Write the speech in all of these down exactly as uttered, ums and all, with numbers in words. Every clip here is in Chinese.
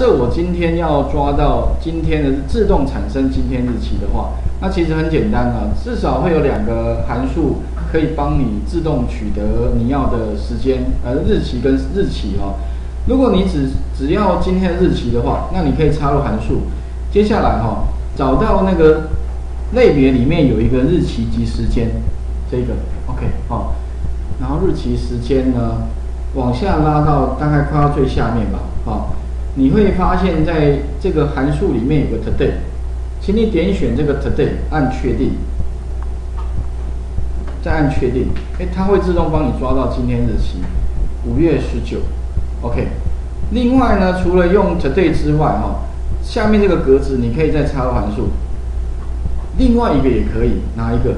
设我今天要抓到今天的自动产生今天日期的话，那其实很简单啊，至少会有两个函数可以帮你自动取得你要的时间，呃，日期跟日期哦。如果你只只要今天的日期的话，那你可以插入函数。接下来哈、哦，找到那个类别里面有一个日期及时间，这个 OK 哦，然后日期时间呢，往下拉到大概快到最下面吧，哦，你会发现在这个函数里面有个 today， 请你点选这个 today， 按确定，再按确定，哎，它会自动帮你抓到今天日期，五月十九 ，OK。另外呢，除了用 today 之外，哈、哦，下面这个格子你可以再插入函数，另外一个也可以，哪一个？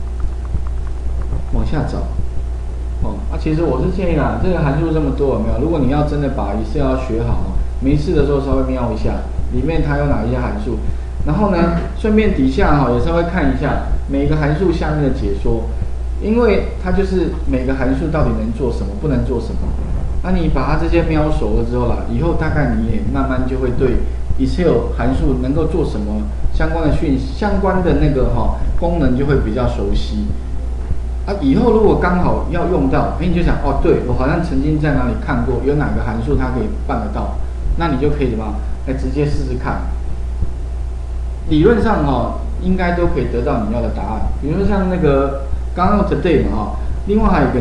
往下找。哦，啊，其实我是建议啦，这个函数这么多有没有？如果你要真的把 Excel 学好，没事的时候稍微瞄一下，里面它有哪一些函数，然后呢，顺便底下哈、哦、也稍微看一下每个函数下面的解说，因为它就是每个函数到底能做什么，不能做什么。那、啊、你把它这些瞄熟了之后啦，以后大概你也慢慢就会对 Excel 函数能够做什么相关的讯相关的那个哈、哦、功能就会比较熟悉。啊，以后如果刚好要用到，哎，你就想哦，对我好像曾经在哪里看过，有哪个函数它可以办得到，那你就可以什么，来直接试试看。理论上哈、哦，应该都可以得到你要的答案。比如说像那个刚刚用 today 嘛哈、哦，另外还有一个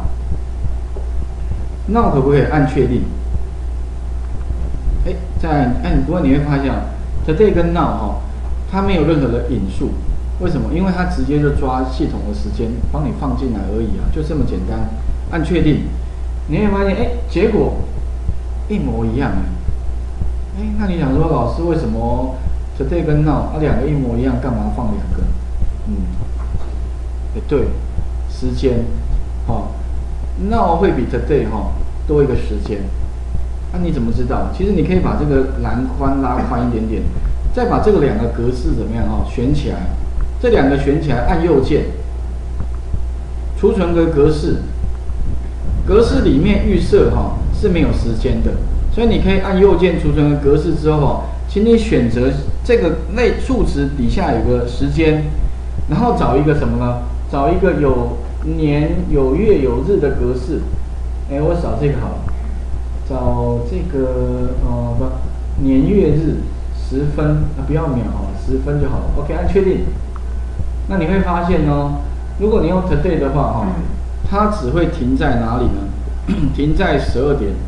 now，now 可不可以按确定？哎，在按，不过你会发现 today 跟 now 哈、哦，它没有任何的引数。为什么？因为它直接就抓系统的时间，帮你放进来而已啊，就这么简单。按确定，你会发现，哎，结果一模一样哎。哎，那你想说，老师为什么 today 跟 now 啊两个一模一样，干嘛放两个？嗯，哎对，时间，哈、哦、，now 会比 today 哈、哦、多一个时间。那、啊、你怎么知道？其实你可以把这个栏宽拉宽一点点，再把这个两个格式怎么样哈、哦、选起来。这两个选起来，按右键，储存个格式，格式里面预设哈、哦、是没有时间的，所以你可以按右键储存个格式之后哈、哦，请你选择这个类数值底下有个时间，然后找一个什么呢？找一个有年有月有日的格式。哎，我找这个好了，找这个呃不年月日十分啊，不要秒啊，十分就好了。OK， 按确定。那你会发现哦，如果你用 today 的话哈、哦，它只会停在哪里呢？停在十二点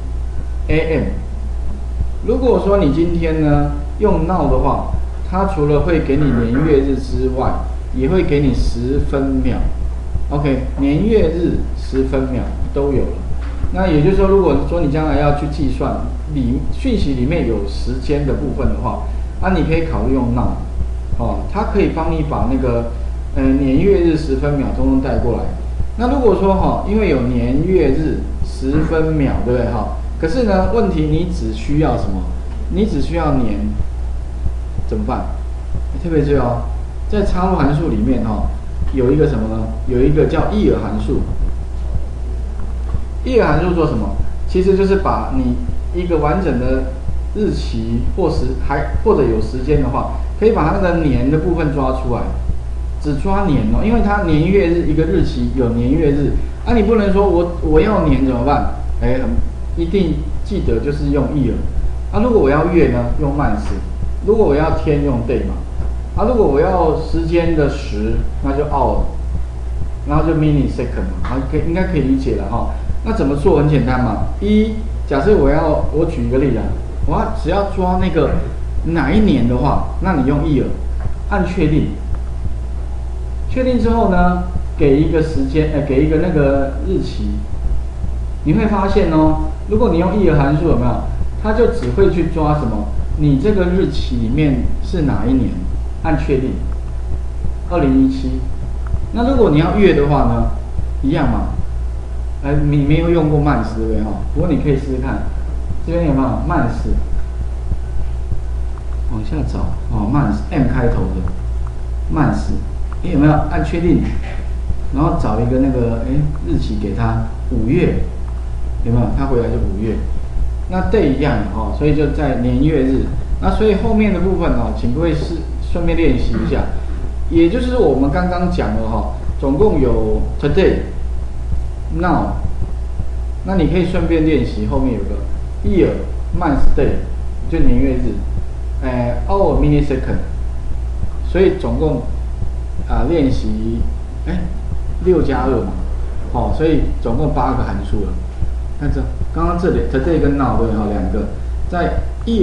A M。如果说你今天呢用 now 的话，它除了会给你年月日之外，也会给你十分秒。OK， 年月日十分秒都有了。那也就是说，如果说你将来要去计算里讯息里面有时间的部分的话，啊，你可以考虑用 now， 哦，它可以帮你把那个呃年月日十分秒通通带过来。那如果说哈、哦，因为有年月日十分秒，对不对哈？可是呢，问题你只需要什么？你只需要年，怎么办？特别注意哦，在插入函数里面哈、哦，有一个什么呢？有一个叫 year 函数。year 函数做什么？其实就是把你一个完整的日期或时还或者有时间的话，可以把它那个年的部分抓出来，只抓年哦，因为它年月日一个日期有年月日，啊，你不能说我我要年怎么办？哎，一定记得就是用 year， 啊，如果我要月呢，用 month， 如果我要天用 day 嘛，啊，如果我要时间的时，那就 hour， 然后就 minute second 嘛，啊，可以应该可以理解了哈。那怎么做？很简单嘛，一，假设我要我举一个例子，我要只要抓那个哪一年的话，那你用 year， 按确定。确定之后呢，给一个时间，呃，给一个那个日期，你会发现哦，如果你用 year 函数有没有，它就只会去抓什么？你这个日期里面是哪一年？按确定，二零一七。那如果你要月的话呢，一样嘛，呃，你没有用过 month 对不对哈？不过你可以试试看，这边有没有 month？ 往下找哦 ，month M 开头的 month。你有没有按确定，然后找一个那个哎日期给他五月，有没有？他回来就五月。 那 day 一样哈、哦，所以就在年月日。那所以后面的部分哦，请各位是顺便练习一下，也就是我们刚刚讲的哈、哦，总共有 today、now， 那你可以顺便练习后面有个 year、month、day， 就年月日，呃 hour、minute、second， 所以总共啊练习哎六加二嘛，哦，所以总共八个函数了。看这刚刚这里 today 跟 now 对哈两个，在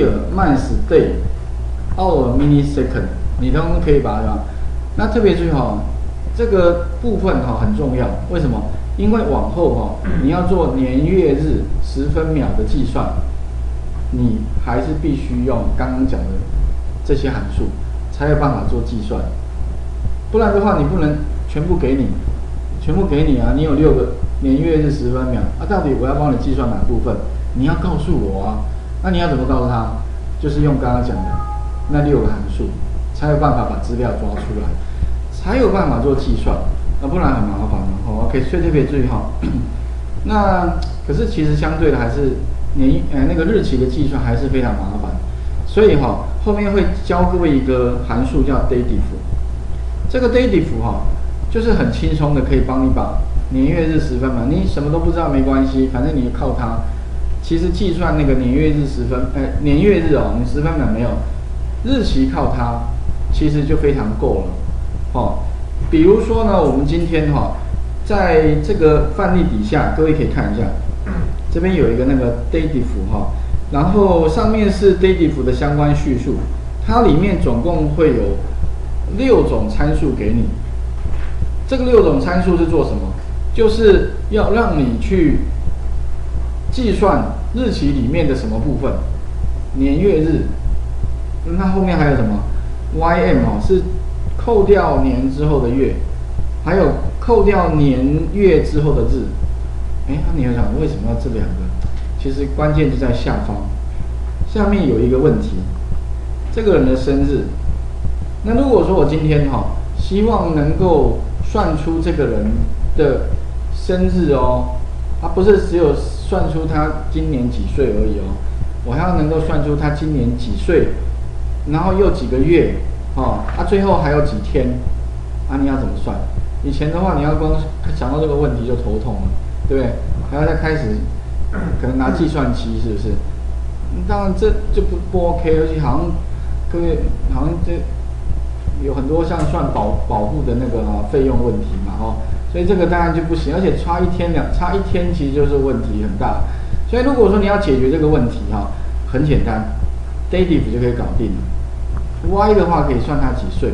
year、month、day、hour、minute、second， 你都可以把它。那特别注意哈，这个部分哈很重要，为什么？因为往后哈你要做年月日十分秒的计算，你还是必须用刚刚讲的这些函数才有办法做计算，不然的话你不能全部给你，全部给你啊！你有六个年月日十分秒啊，到底我要帮你计算哪部分？你要告诉我啊！那你要怎么告诉他？就是用刚刚讲的那六个函数，才有办法把资料抓出来，才有办法做计算，那不然很麻烦哦。OK， 所以特别注意哈。那可是其实相对的还是年呃那个日期的计算还是非常麻烦，所以哈后面会教各位一个函数叫 dative。这个 dative 哈就是很轻松的可以帮你把年月日十分嘛，你什么都不知道没关系，反正你靠它。其实计算那个年月日十分，呃，年月日哦，你十分秒没有，日期靠它，其实就非常够了，哦。比如说呢，我们今天哈、哦，在这个范例底下，各位可以看一下，这边有一个那个 dative 哈、哦，然后上面是 dative 的相关叙述，它里面总共会有六种参数给你。这个六种参数是做什么？就是要让你去计算日期里面的什么部分，年月日。那后面还有什么 ？Y M 哦，是扣掉年之后的月，还有扣掉年月之后的日。哎，那你要想为什么要这两个？其实关键就在下方，下面有一个问题，这个人的生日。那如果说我今天哈、哦，希望能够算出这个人的生日哦，啊，不是只有算出他今年几岁而已哦，我还要能够算出他今年几岁，然后又几个月，哦，啊，最后还有几天，啊，你要怎么算？以前的话，你要光想到这个问题就头痛了，对不对？还要再开始可能拿计算机，是不是？当然这就不不 OK， 而且好像各位好像这。有很多像算保保护的那个啊费用问题嘛，哦，所以这个当然就不行，而且差一天两差一天其实就是问题很大。所以如果说你要解决这个问题哈，很简单 ，dative 就可以搞定了。Y 的话可以算他几岁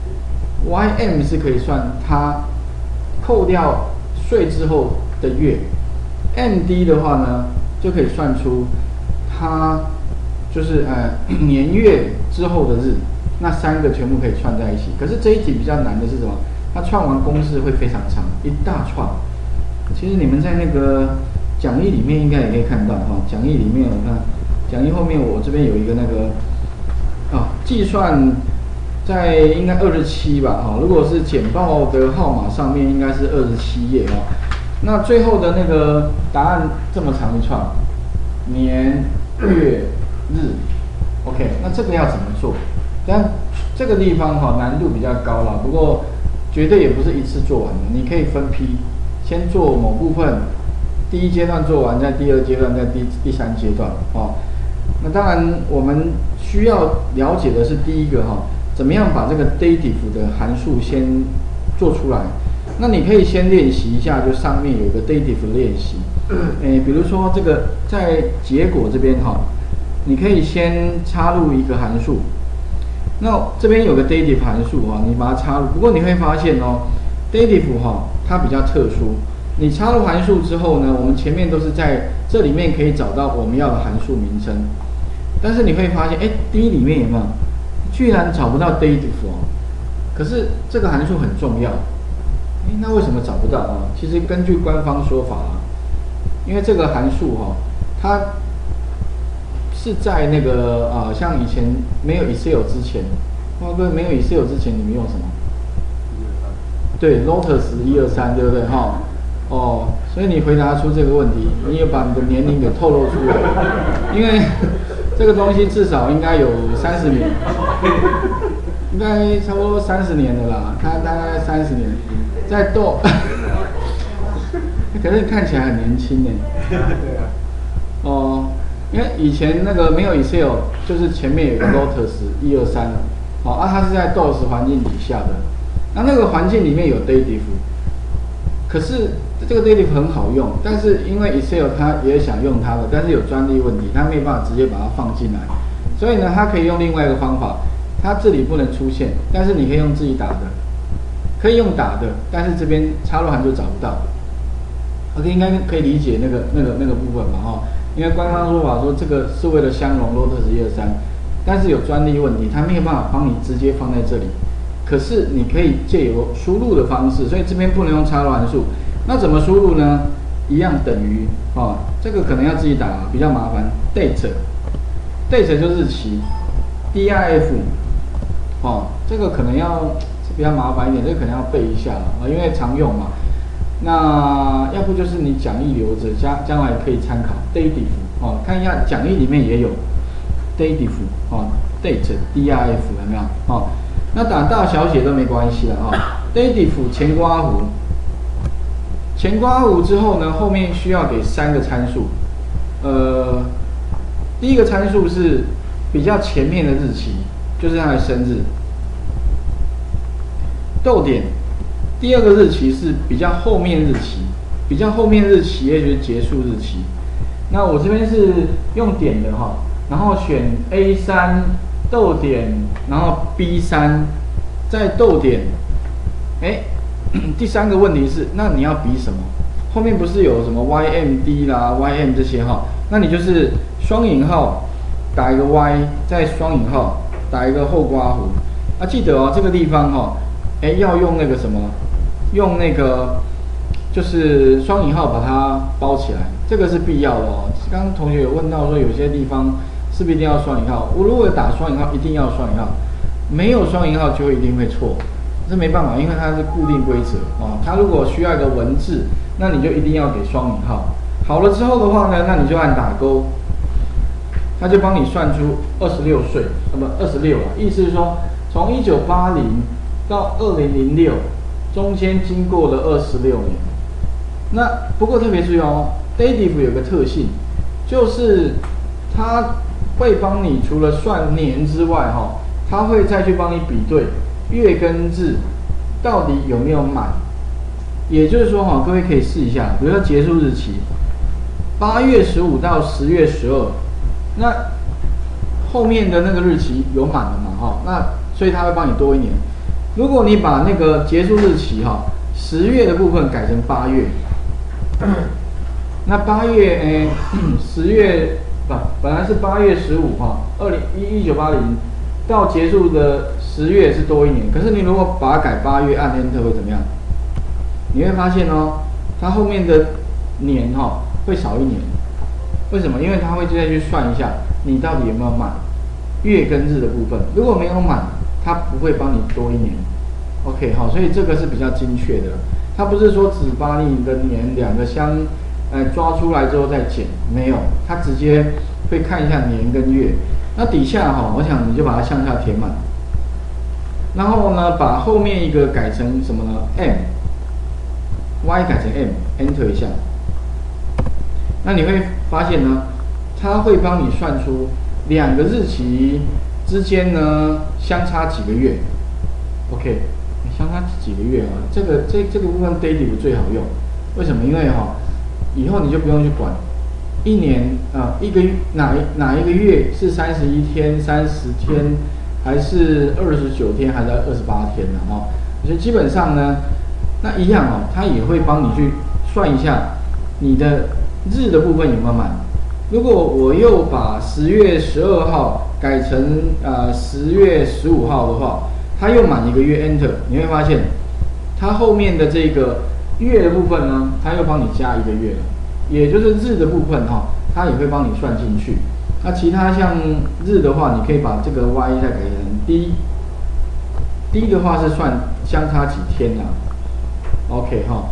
，Y M 是可以算他扣掉税之后的月 ，M D 的话呢就可以算出他就是呃年月之后的日。那三个全部可以串在一起，可是这一题比较难的是什么？它串完公式会非常长，一大串。其实你们在那个讲义里面应该也可以看到哈，讲义里面我看讲义后面我这边有一个那个啊计算在应该二十七吧哈，如果是简报的号码上面应该是二十七页哦。那最后的那个答案这么长一串，年月日 ，OK， 那这个要怎么做？但这个地方哈难度比较高啦，不过绝对也不是一次做完的，你可以分批，先做某部分，第一阶段做完，在第二阶段，在第第三阶段哦。那当然我们需要了解的是第一个哈，怎么样把这个 dative 的函数先做出来。那你可以先练习一下，就上面有个 dative 的练习，诶，比如说这个在结果这边哈，你可以先插入一个函数。那这边有个 dative 函数哈，你把它插入。不过你会发现哦 ，dative 哈它比较特殊。你插入函数之后呢，我们前面都是在这里面可以找到我们要的函数名称。但是你会发现，哎 ，D 里面有没有？居然找不到 dative 哦。可是这个函数很重要。哎，那为什么找不到啊？其实根据官方说法啊，因为这个函数哈，它是在那个啊、呃，像以前没有 Excel 之前，哇，各位没有 Excel 之前，你们用什么？对 ，Lotus 一二三，对不对？哈， 哦，所以你回答出这个问题，你也把你的年龄给透露出来，因为这个东西至少应该有三十年，应该差不多三十年的啦，它大概三十年，在斗，可是看起来很年轻呢。哦，因为以前那个没有 Excel， 就是前面有个 Lotus 一二三，好啊，它是在 D O S 环境底下的，那那个环境里面有 Dative， 可是这个 Dative 很好用，但是因为 Excel 它也想用它的，但是有专利问题，它没有办法直接把它放进来，所以呢，它可以用另外一个方法，它这里不能出现，但是你可以用自己打的，可以用打的，但是这边插入函就找不到。OK， 应该可以理解那个那个那个部分嘛哈，因为官方说法说这个是为了相容 Lotus 一二三，但是有专利问题，它没有办法帮你直接放在这里。可是你可以借由输入的方式，所以这边不能用插入函数。那怎么输入呢？一样等于啊，这个可能要自己打，比较麻烦。date，date 就是日期 ，dirf， 哦，这个可能要比较麻烦一点，这个可能要背一下啊，因为常用嘛。那要不就是你讲义留着，将将来可以参考 dative 哦，看一下讲义里面也有 dative 哦 ，date dirf 有没有哦？那打大小写都没关系了啊、哦。dative 前刮弧，前刮弧之后呢，后面需要给三个参数。呃，第一个参数是比较前面的日期，就是他的生日。逗点。第二个日期是比较后面日期，比较后面日期也就是结束日期。那我这边是用点的哈，然后选 A 三 逗点，然后 B 三，再逗点。哎，第三个问题是，那你要比什么？后面不是有什么 Y M D 啦、Y M 这些哈？那你就是双引号打一个 Y， 再双引号打一个后刮弧。啊，记得哦，这个地方哈，哎要用那个什么？用那个就是双引号把它包起来，这个是必要的哦。刚刚同学有问到说，有些地方是不是一定要双引号？我如果打双引号，一定要双引号，没有双引号就一定会错，这没办法，因为它是固定规则哦。它如果需要一个文字，那你就一定要给双引号。好了之后的话呢，那你就按打勾，它就帮你算出二十六岁，那么二十六啊，意思是说从一九八零到二零零六。中间经过了二十六年，那不过特别注意哦 ，dative 有个特性，就是它会帮你除了算年之外，哈，它会再去帮你比对月跟日到底有没有满。也就是说，哈，各位可以试一下，比如说结束日期，八月十五到十月十二，那后面的那个日期有满了嘛，哈，那所以它会帮你多一年。如果你把那个结束日期哈十月的部分改成八月，那八月诶十月不本来是八月十五哈，二零一一九八零到结束的十月是多一年，可是你如果把它改八月，按 Enter 会怎么样？你会发现哦，它后面的年哈会少一年，为什么？因为它会再去算一下你到底有没有满月跟日的部分，如果没有满。它不会帮你多一年 ，OK 好，所以这个是比较精确的。它不是说只把你的年两个相，呃抓出来之后再减，没有，它直接会看一下年跟月。那底下哈，我想你就把它向下填满，然后呢，把后面一个改成什么呢 ？M，Y 改成 M，Enter 一下。那你会发现呢，它会帮你算出两个日期。之间呢相差几个月 ，OK， 相差几个月啊？这个这这个部分 dative 最好用，为什么？因为哈、哦，以后你就不用去管一年啊、呃，一个哪哪一个月是三十一天、三十天，还是二十九天，还是二十八天呢？哦，所以基本上呢，那一样哦，它也会帮你去算一下你的日的部分有没有满。如果我又把十月十二号改成呃十月十五号的话，它又满一个月 Enter， 你会发现它后面的这个月的部分呢，它又帮你加一个月了，也就是日的部分哈、哦，它也会帮你算进去。那其他像日的话，你可以把这个 Y 再改成 D，D 的话是算相差几天啦、啊、，OK 哈、哦。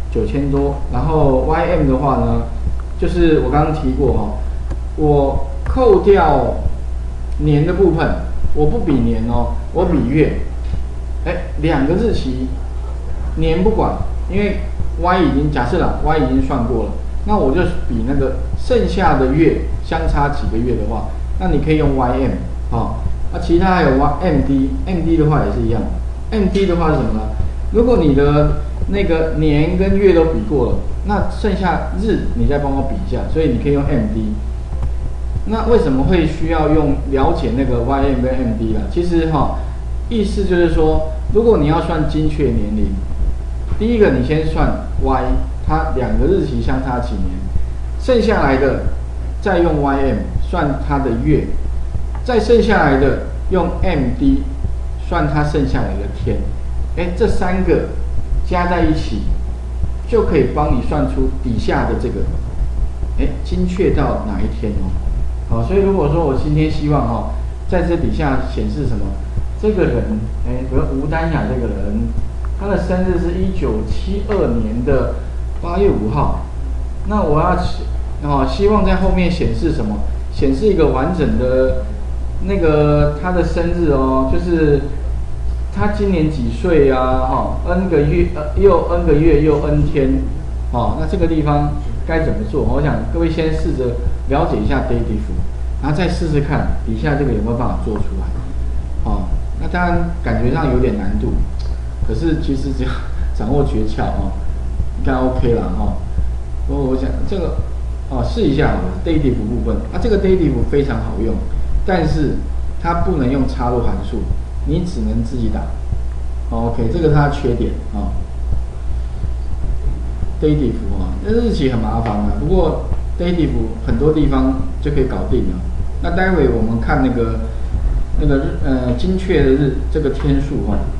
九千多，然后 Y M 的话呢，就是我刚刚提过哈、哦，我扣掉年的部分，我不比年哦，我比月，哎，两个日期，年不管，因为 Y 已经假设了 Y 已经算过了，那我就比那个剩下的月相差几个月的话，那你可以用 Y M 哦，那、啊、其他还有 Y M D，M D 的话也是一样 ，M D 的话是什么呢？如果你的那个年跟月都比过了，那剩下日你再帮我比一下，所以你可以用 M D。那为什么会需要用了解那个 Y M 跟 M D 啦？其实哈、哦，意思就是说，如果你要算精确年龄，第一个你先算 Y， 它两个日期相差几年，剩下来的再用 Y M 算它的月，再剩下来的用 M D 算它剩下来的天。哎，这三个加在一起，就可以帮你算出底下的这个，哎，精确到哪一天哦。好，所以如果说我今天希望哦，在这底下显示什么，这个人，哎，比如吴丹雅这个人，他的生日是一九七二年的八月五号，那我要哦，希望在后面显示什么？显示一个完整的那个他的生日哦，就是他今年几岁呀、啊？哈、哦、，n 个月，呃，又 n 个月又 n 天，哦，那这个地方该怎么做？我想各位先试着了解一下 dative， 然后再试试看底下这个有没有办法做出来。哦，那当然感觉上有点难度，可是其实只要掌握诀窍哦，应该 OK 了哈。不、哦、过我想这个哦试一下好了 dative 部分，啊这个 dative 非常好用，但是它不能用插入函数，你只能自己打。哦、OK， 这个它的缺点啊。哦 dative 啊，那日期很麻烦啊，不过 dative 很多地方就可以搞定了。那待会我们看那个那个日呃精确的日这个天数哈、哦。